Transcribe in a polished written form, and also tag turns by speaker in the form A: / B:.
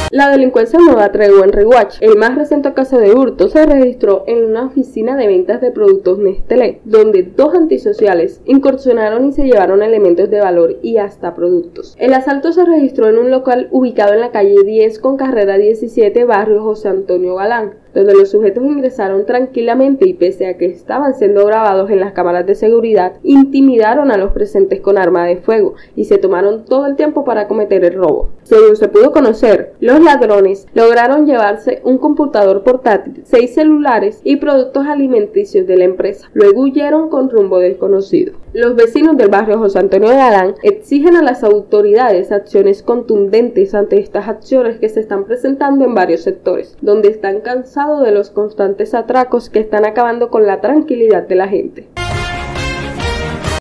A: La delincuencia no da tregua en Riohacha. El más reciente caso de hurto se registró en una oficina de ventas de productos Nestlé, donde dos antisociales incursionaron y se llevaron elementos de valor y hasta productos. El asalto se registró en un local ubicado en la calle 10 con carrera 17, barrio José Antonio Galán, donde los sujetos ingresaron tranquilamente y pese a que estaban siendo grabados en las cámaras de seguridad, intimidaron a los presentes con arma de fuego y se tomaron todo el tiempo para cometer el robo. Según se pudo conocer, los ladrones lograron llevarse un computador portátil, 6 celulares y productos alimenticios de la empresa. Luego huyeron con rumbo desconocido. Los vecinos del barrio José Antonio Galán exigen a las autoridades acciones contundentes ante estas acciones que se están presentando en varios sectores, donde están cansados de los constantes atracos que están acabando con la tranquilidad de la gente.